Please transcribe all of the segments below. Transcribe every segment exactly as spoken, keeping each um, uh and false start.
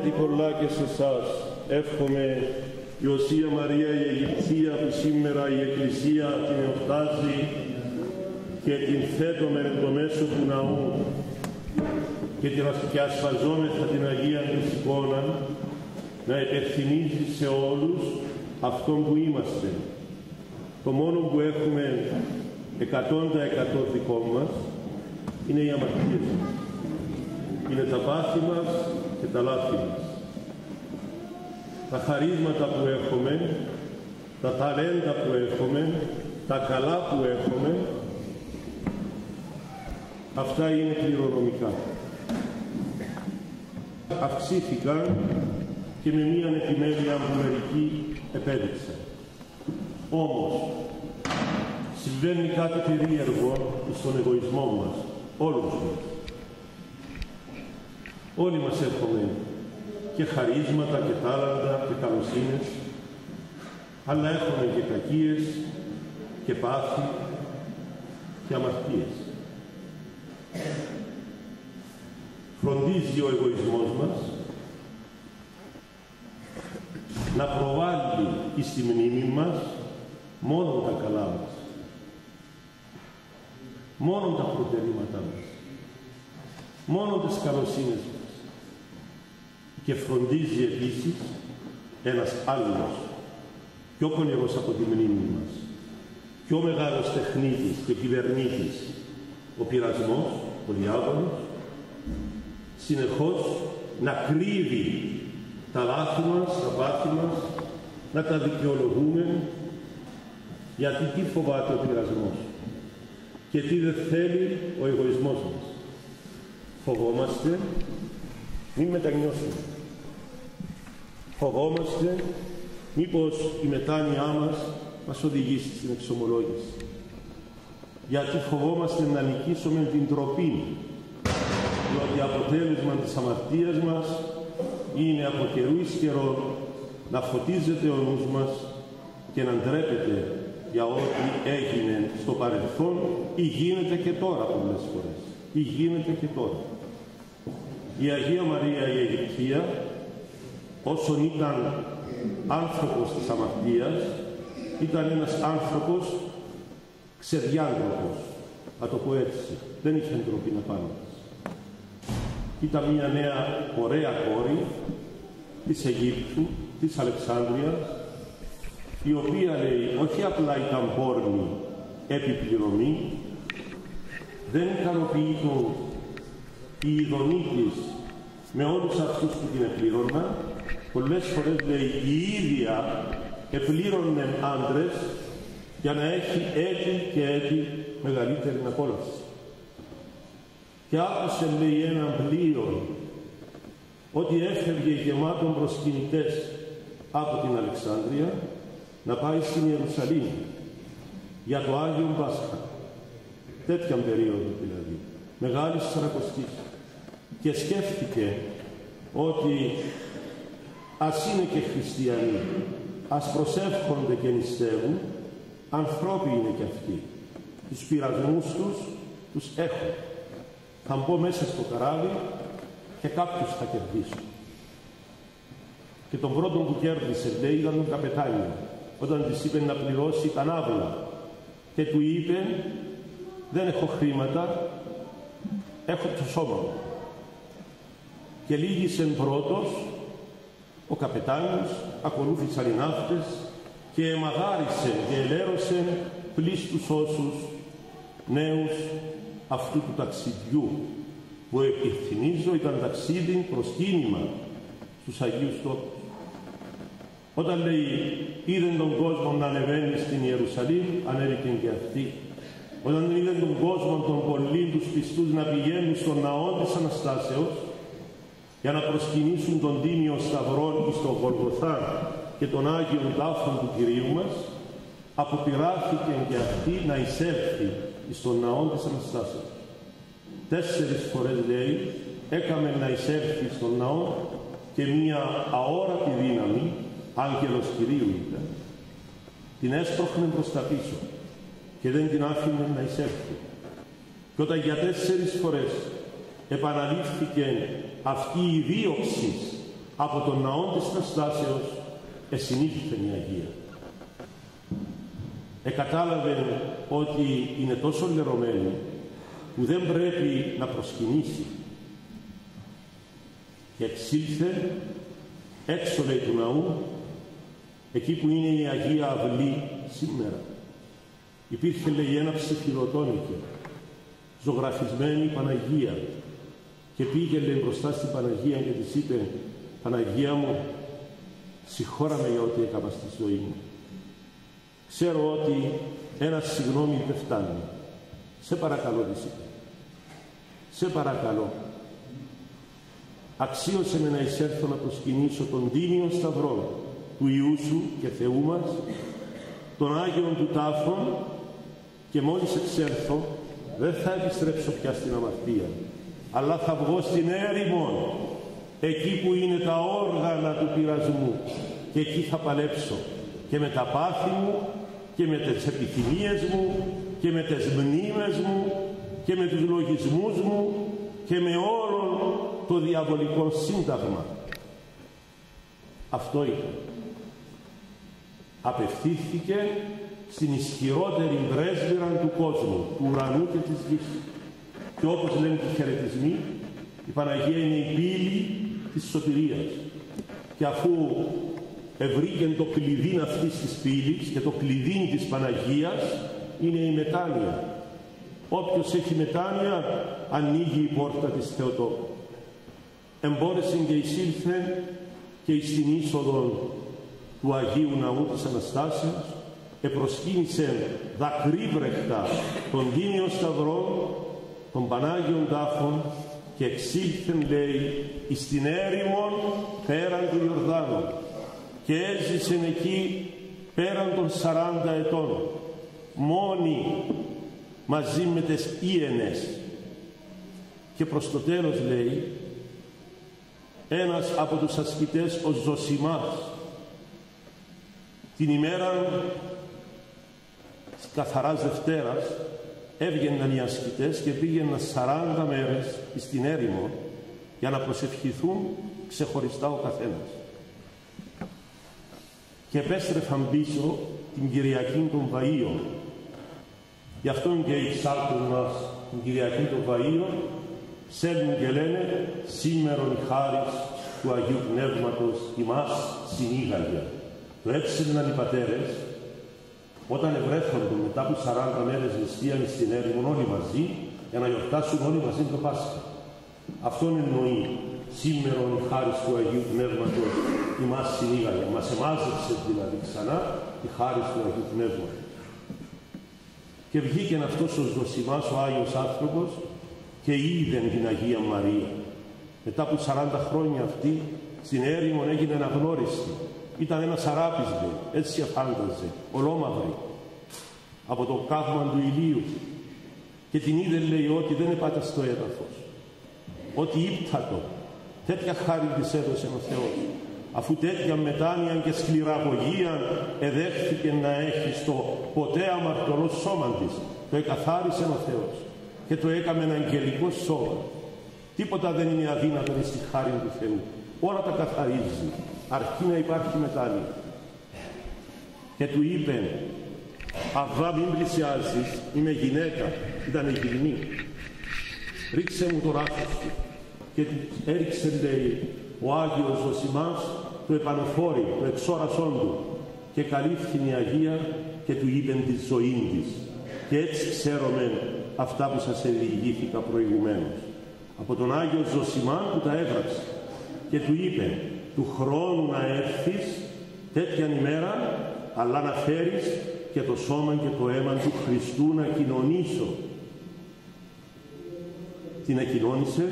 τι πολλά και σε εσάς. Εύχομαι η Οσία Μαρία η Αιγυπτία που σήμερα η Εκκλησία την εορτάζει και την θέτουμε το μέσο του ναού και, την, και ασπαζόμεθα την Αγία της εικόνα να υπενθυμίζει σε όλους αυτόν που είμαστε. Το μόνο που έχουμε εκατόντα εκατό δικό μας είναι οι αμαρτίες μας. Είναι τα πάθη μας και τα λάθη μας. Τα χαρίσματα που έχουμε, τα ταλέντα που έχουμε, τα καλά που έχουμε, αυτά είναι κληρονομικά. Αυξήθηκαν και με μία επιμέλεια που μερικοί επέδειξαν. Όμως, συμβαίνει κάτι περίεργο στον εγωισμό μας, όλους μας. Όλοι μας έχουμε και χαρίσματα και τάλαντα και καλοσύνες, αλλά έχουμε και κακίες και πάθη και αμαρτίες. Φροντίζει ο εγωισμός μας να προβάλλει στη μνήμη μας μόνο τα καλά μας, μόνο τα προτερήματά μας, μόνο τις καλοσύνες μας. Και φροντίζει επίσης ένας άλλος, πιο κονηρός από τη μνήμη μας, πιο μεγάλος τεχνίτης και κυβερνήτης, ο πειρασμός, ο διάβολος, συνεχώς να κρύβει τα λάθη μας, τα πάθη μας, να τα δικαιολογούμε, γιατί τι φοβάται ο πειρασμός και τι δεν θέλει ο εγωισμός μας. Φοβόμαστε μην μετανιώσουμε. Φοβόμαστε μήπως η μετάνοιά μας μας οδηγήσει στην εξομολόγηση. Γιατί φοβόμαστε να νικήσουμε την ντροπή, διότι αποτέλεσμα της αμαρτίας μας είναι από καιρού εις καιρό να φωτίζεται ο νους μας και να ντρέπεται για ό,τι έγινε στο παρελθόν ή γίνεται και τώρα πολλές φορές. Ή γίνεται και τώρα. Η Αγία Μαρία η Αιγυπτία, όσον ήταν άνθρωπος της αμαρτίας, ήταν ένας άνθρωπος ξεδιάντροπος, να το πω έτσι. Δεν είχε ντροπή να πάνω της. Ήταν μια νέα ωραία κόρη της Αιγύπτου, της Αλεξάνδρειας, η οποία λέει όχι απλά ήταν πόρνη επιπληρωμή, δεν ικανοποιείτο η ειδονή της με όλους αυτούς που την επλήρωναν. Πολλές φορές λέει η ίδια επλήρωνε άντρες για να έχει έτη και έτη μεγαλύτερη απόλαυση. Και άκουσε λέει έναν πλοίο ότι έφευγε γεμάτον προσκυνητές από την Αλεξάνδρεια να πάει στην Ιερουσαλήμ για το Άγιον Πάσχα. Τέτοια περίοδο δηλαδή, μεγάλης Σαρακοστής. Και σκέφτηκε ότι ας είναι και χριστιανοί, ας προσεύχονται και νηστεύουν, ανθρώποι είναι και αυτοί. Τους πειρασμούς τους τους έχουν. Θα μπω μέσα στο καράβι και κάποιους θα κερδίσω. Και τον πρώτον που κέρδισε λέει ήταν τον καπετάνιο, όταν της είπε να πληρώσει τα ναύλα και του είπε δεν έχω χρήματα, έχω το σώμα μου. Και λύγησεν πρώτος ο καπετάνιος, ακολούθησαν οι ναύτες και εμαγάρισεν και ελέρωσεν πλήστους όσους νέους αυτού του ταξιδιού, που επιθυμίζω ήταν ταξίδι προσκύνημα στους Αγίους Τόπους. Όταν λέει είδεν τον κόσμο να ανεβαίνει στην Ιερουσαλήμ, ανέβηκε και αυτή. Όταν είδεν τον κόσμο των πολλήν τους πιστούς να πηγαίνουν στον ναό της Αναστάσεως για να προσκυνήσουν τον Τίμιο Σταυρό στον Γολγοθά και τον Άγιον Τάφον του Κυρίου μας, αποπειράχθηκε και αυτή να εισέλθει στον ναό της Αναστάσεως. Τέσσερις φορές λέει έκαμε να εισέλθει στον ναό και μία αόρατη δύναμη, άγγελος Κυρίου ήταν, την έσπροχνε προς τα πίσω και δεν την άφηνε να εισέλθει. Και όταν για τέσσερις φορές επαναλήφθηκε αυτή η δίωξη από τον ναό της Αναστάσεως εσυνήθιθεν η Αγία. Εκατάλαβε ότι είναι τόσο λερωμένη που δεν πρέπει να προσκυνήσει. Και εξήλθε έξω, λέει, του ναού, εκεί που είναι η Αγία Αυλή σήμερα. Υπήρχε, λέει, ένα ψηφιδωτόνικο, ζωγραφισμένη Παναγία, και πήγε, λέει, μπροστά στην Παναγία και της είπε: Παναγία μου, συγχώραμε για ό,τι έκανα στη ζωή μου. Ξέρω ότι ένα συγγνώμη δεν φτάνει. Σε παρακαλώ, της είπε. Σε παρακαλώ. Αξίωσε με να εισέλθω να προσκυνήσω τον τίμιο σταυρό του Υιού σου και Θεού μας, των Άγιων του τάφων, και μόλις εξέλθω δεν θα επιστρέψω πια στην αμαρτία, αλλά θα βγω στην έρημο, εκεί που είναι τα όργανα του πειρασμού, και εκεί θα παλέψω και με τα πάθη μου και με τις επιθυμίες μου και με τις μνήμες μου και με τους λογισμούς μου και με όλο το διαβολικό σύνταγμα. Αυτό ήταν. Απευθύνθηκε στην ισχυρότερη πρέσβυρα του κόσμου, του ουρανού και της γης. Και όπως λένε οι χαιρετισμοί, η Παναγία είναι η πύλη της σωτηρίας. Και αφού ευρήκε το κλειδί αυτής της πύλης, και το κλειδί της Παναγίας είναι η μετάνοια. Όποιος έχει μετάνοια ανοίγει η πόρτα της Θεοτόκου. Εμπόρεσε και εισήλθε και εις την είσοδο του Αγίου Ναού της Αναστάσεως, επροσκύνησε δακρύβρεχτα τον τίμιο σταυρό των Πανάγιων τάφων και εξήλθεν, λέει, εις την έρημον πέραν του Ιορδάνου, και έζησε εκεί πέραν των σαράντα ετών, μόνη μαζί με τις Ιενες. Και προς το τέλος, λέει, ένας από τους ασκητές, ο Ζωσιμάς, την ημέρα της καθαράς Δευτέρας έβγαιναν οι ασκητές και πήγαιναν σαράντα μέρες στην έρημο για να προσευχηθούν ξεχωριστά ο καθένας. Και επέστρεφαν πίσω την Κυριακή των Βαΐων. Γι' αυτό και οι ψάλτες μας την Κυριακή των Βαΐων ψέλνουν και λένε: σήμερον η χάρις του Αγίου Πνεύματος ημάς συνήγαγε. Το έψιλναν οι πατέρες όταν ευρέθονται μετά από σαράντα μέρες νηστείαν στην έρημο όλοι μαζί, για να γιορτάσουν όλοι μαζί το Πάσχα. Αυτόν εννοεί σήμερον η χάρις του Αγίου Πνεύματος ημάς συνήγαγε. Μας εμάζεψε δηλαδή ξανά η χάρις του Αγίου Πνεύματος. Και βγήκε αυτός ο Ζωσιμάς, ο Άγιος άνθρωπος, και είδε την Αγία Μαρία. Μετά από σαράντα χρόνια αυτή στην έρημο έγινε αναγνώριστη. Ήταν ένας αράπης, λέει, έτσι εφάνταζε, ολόμαυρη, από το καύμα του ηλίου. Και την είδε, λέει, ότι δεν επάτα στο έδαφος, ότι ύπτατο. Τέτοια χάρη της έδωσε ο Θεός, αφού τέτοια μετάνοια και σκληραγωγία εδέχθηκε να έχει στο ποτέ αμαρτωλό σώμα της. Το εκαθάρισε ο Θεός και το έκαμε ένα αγγελικό σώμα. Τίποτα δεν είναι αδύνατο στη χάρη του Θεού. Όλα τα καθαρίζει, αρκεί να υπάρχει μετάνοια. Και του είπε: Αβά, μην πλησιάζεις, είμαι γυναίκα. Ήταν γυμνή. Ρίξε μου το ράχος του. Και έριξε, λέει, ο Άγιος Ζωσιμάς το επανοφόρι, το εξόρασόν του, και καλύφθη η Αγία και του είπε τη ζωή της. Και έτσι ξέρουμε αυτά που σας διηγήθηκα προηγουμένως. Από τον Άγιο Ζωσιμά που τα έγραψε και του είπε: του χρόνου να έρθεις τέτοιαν ημέρα, αλλά να φέρεις και το σώμα και το αίμα του Χριστού να κοινωνήσω. Την εκοινώνησε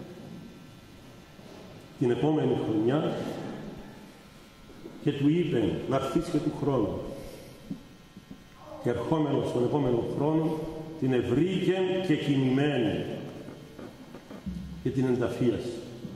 την επόμενη χρονιά και του είπε να έρθεις και του χρόνου. Και ερχόμενος στον επόμενο χρόνο την ευρήκε και κοιμημένη και την ενταφίασε.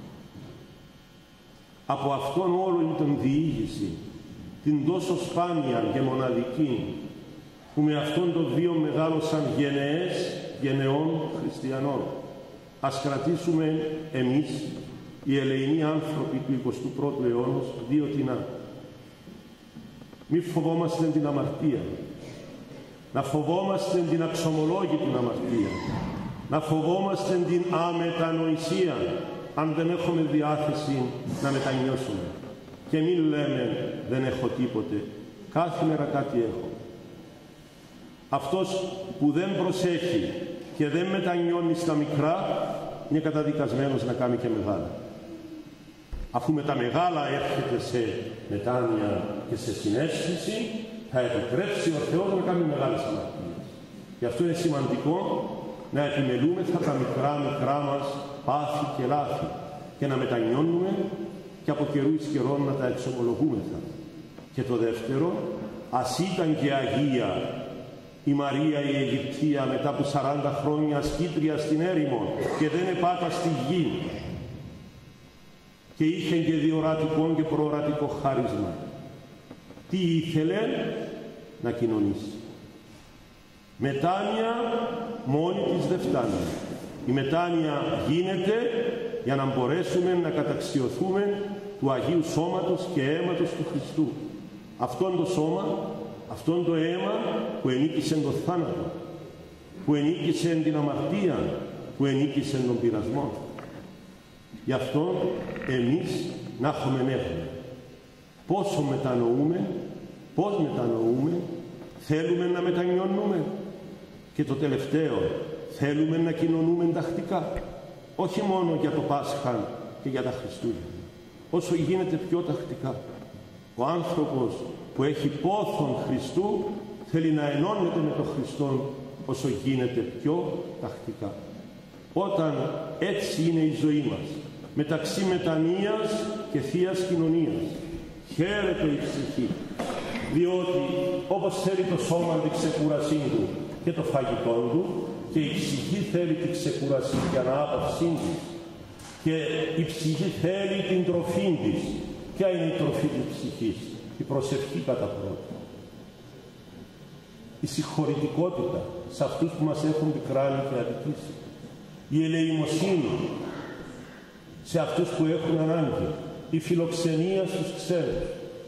Από αυτόν όλη τον διήγηση, την τόσο σπάνια και μοναδική, που με αυτόν το βίο μεγάλωσαν γενναίες γενεών χριστιανών. Ας κρατήσουμε εμείς οι ελεηνοί άνθρωποι του εικοστού πρώτου αιώνα δύο τινά. Μη φοβόμαστε την αμαρτία, να φοβόμαστε την αξιωμολόγητη αμαρτία, να φοβόμαστε την αμετανοησία, αν δεν έχουμε διάθεση να μετανιώσουμε. Και μην λέμε δεν έχω τίποτε, κάθε μέρα κάτι έχω. Αυτός που δεν προσέχει και δεν μετανιώνει στα μικρά, είναι καταδικασμένος να κάνει και μεγάλα. Αφού με τα μεγάλα έρχεται σε μετάνοια και σε συναίσθηση, θα επιτρέψει ο Θεός να κάνει μεγάλες αμαρτίες. Γι' αυτό είναι σημαντικό να επιμελούμεθα τα μικρά μικρά μας πάθη και λάθη και να μετανιώνουμε και από καιρού εις καιρών να τα εξομολογούμεθα. Και το δεύτερο, ας ήταν και Αγία η Μαρία η Αιγυπτία μετά από σαράντα χρόνια ασκήτρια στην έρημο και δεν επάτα στη γη και είχε και διορατικό και προορατικό χάρισμα. Τι ήθελε? Να κοινωνήσει. Μετάνοια μόνη της δεν φτάνει. Η μετάνοια γίνεται για να μπορέσουμε να καταξιωθούμε του Αγίου Σώματος και αίματος του Χριστού. Αυτόν το σώμα, αυτόν το αίμα που ενίκησε τον θάνατο, που ενίκησε την αμαρτία, που ενίκησε τον πειρασμό. Γι' αυτό εμείς να έχουμε νεύμα. Πόσο μετανοούμε, πώς μετανοούμε, θέλουμε να μετανιώνουμε. Και το τελευταίο, θέλουμε να κοινωνούμε τακτικά. Όχι μόνο για το Πάσχα και για τα Χριστούγεννα. Όσο γίνεται πιο τακτικά. Ο άνθρωπος που έχει πόθον Χριστού θέλει να ενώνεται με τον Χριστό όσο γίνεται πιο τακτικά. Όταν έτσι είναι η ζωή μας, μεταξύ μετανοίας και θείας κοινωνίας, χαίρεται η ψυχή, διότι όπως θέλει το σώμα την ξεκούρασή του και το φαγητό του, και η ψυχή θέλει την ξεκούραση και ανάπαυσή της, και η ψυχή θέλει την τροφή της. Ποια είναι η τροφή της ψυχής? Η προσευχή κατά πρώτα. Η συγχωρητικότητα σε αυτούς που μας έχουν πικράνει και αδικήσει. Η ελεημοσύνη σε αυτούς που έχουν ανάγκη. Η φιλοξενία στους ξένους.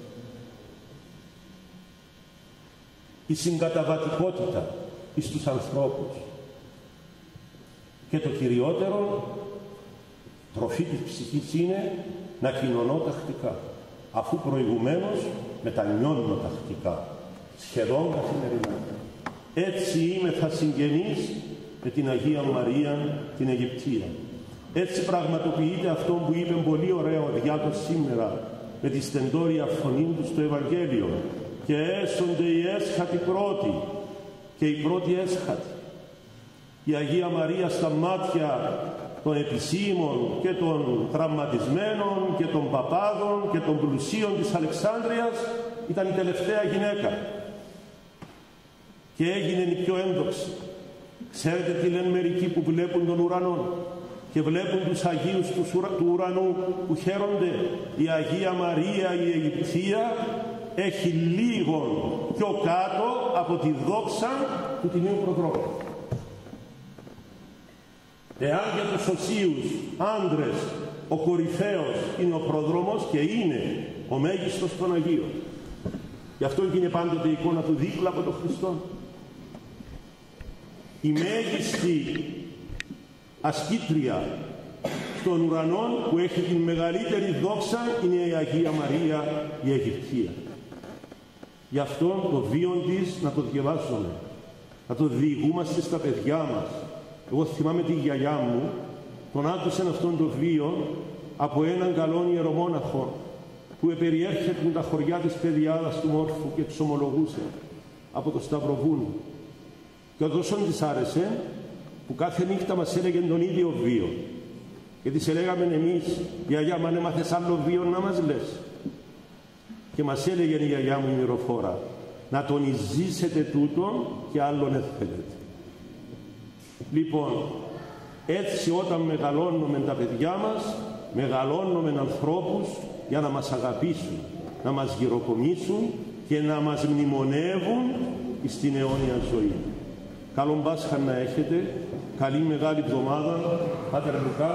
Η συγκαταβατικότητα εις τους ανθρώπους. Και το κυριότερο, τροφή της ψυχής είναι να κοινωνώ τακτικά, αφού προηγουμένως μετανιώνω τακτικά, σχεδόν καθημερινά. Έτσι είμαι θα συγγενής με την Αγία Μαρία την Αιγυπτία. Έτσι πραγματοποιείται αυτό που είπε πολύ ωραία ο διάκος σήμερα με τη στεντόρια φωνή του στο Ευαγγέλιο. Και έσονται οι έσχατοι πρώτοι και οι πρώτοι έσχατοι. Η Αγία Μαρία στα μάτια των επισήμων και των τραυματισμένων και των παπάδων και των πλουσίων της Αλεξάνδρειας ήταν η τελευταία γυναίκα και έγινε η πιο ένδοξη. Ξέρετε τι λένε μερικοί που βλέπουν τον ουρανό και βλέπουν τους Αγίους του ουρανού που χαίρονται? Η Αγία Μαρία η Αιγυπτία έχει λίγο πιο κάτω από τη δόξα του Τιμίου Προδρόμου. Εάν για τους οσίους άντρες ο κορυφαίος είναι ο πρόδρομος και είναι ο μέγιστος των Αγίων. Γι' αυτό είναι πάντοτε η εικόνα του δίπλα από τον Χριστό. Η μέγιστη ασκήτρια των ουρανών που έχει την μεγαλύτερη δόξα είναι η Αγία Μαρία η Αιγυπτία. Γι' αυτό το βίον της να το διαβάζουμε, να το διηγούμαστε στα παιδιά μας. Εγώ θυμάμαι τη γιαγιά μου, τον άκουσαν αυτόν το βίο από έναν καλόν ιερομόναχο που επεριέρχεται τα χωριά της Παιδιάδας του Μόρφου και τους ομολογούσε από το Σταυροβούνο. Και τόσο της άρεσε που κάθε νύχτα μας έλεγε τον ίδιο βίο. Και της έλεγαμε εμείς, γιαγιά, μα αν έμαθες άλλο βίο να μας λες. Και μας έλεγε η γιαγιά μου η μυροφόρα, να τον ζήσετε τούτο και άλλον δεν θέλετε. Λοιπόν, έτσι όταν μεγαλώνουμε τα παιδιά μας, μεγαλώνουμε ανθρώπους για να μας αγαπήσουν, να μας γυροκομίσουν και να μας μνημονεύουν στην αιώνια ζωή. Καλό Πάσχα να έχετε, καλή μεγάλη εβδομάδα, Πάτερ Λουκά.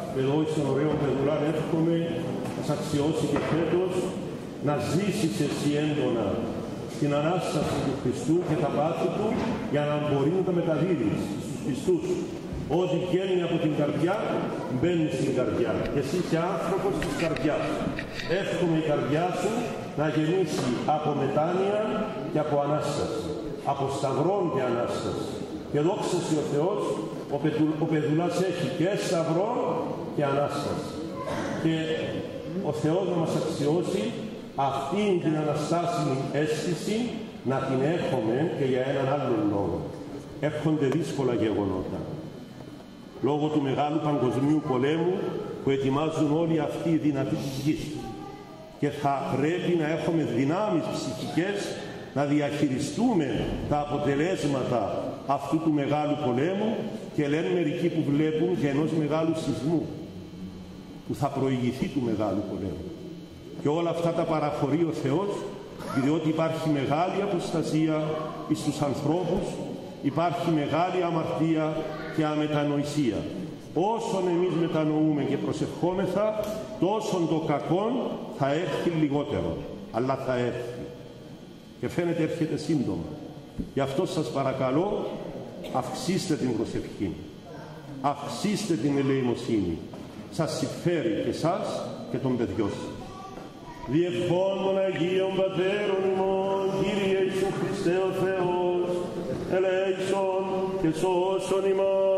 εδώ στον ωραίο παιδουλάν, εύχομαι να σας αξιώσει και φέτος να ζήσεις εσύ έντονα την Ανάσταση του Χριστού και τα πάθη Του, για να μπορεί να τα μεταδίδεις στους πιστούς. Ό,τι βγαίνει από την καρδιά, μπαίνει στην καρδιά. Και εσύ είσαι άνθρωπος της καρδιάς. Εύχομαι η καρδιά σου να γεννήσει από μετάνοια και από Ανάσταση. Από σταυρών και Ανάσταση. Και δόξα σοι ο Θεός, ο, πεδου, ο Παιδουλάς έχει και σταυρό και Ανάσταση. Και ο Θεός να μας αξιώσει αυτήν την αναστάσιμη αίσθηση να την έχουμε και για έναν άλλον λόγο. Έρχονται δύσκολα γεγονότα. Λόγω του μεγάλου παγκοσμίου πολέμου που ετοιμάζουν όλοι αυτοί οι δυνατοί της γης. Και θα πρέπει να έχουμε δυνάμεις ψυχικές να διαχειριστούμε τα αποτελέσματα αυτού του μεγάλου πολέμου, και λένε μερικοί που βλέπουν και ενός μεγάλου σεισμού που θα προηγηθεί του μεγάλου πολέμου. Και όλα αυτά τα παραχωρεί ο Θεός, διότι υπάρχει μεγάλη αποστασία εις τους ανθρώπους, υπάρχει μεγάλη αμαρτία και αμετανοησία. Όσον εμείς μετανοούμε και προσευχόμεθα, τόσον το κακόν θα έρθει λιγότερο, αλλά θα έρθει. Και φαίνεται έρχεται σύντομα. Γι' αυτό σας παρακαλώ, αυξήστε την προσευχή, αυξήστε την ελεημοσύνη. Σας συμφέρει και εσάς και των παιδιών σας. Διευχών των Αγίων Πατέρων ημών, Κύριε Ιησού Χριστέ ο Θεός, ελέησον και σώσον ημών.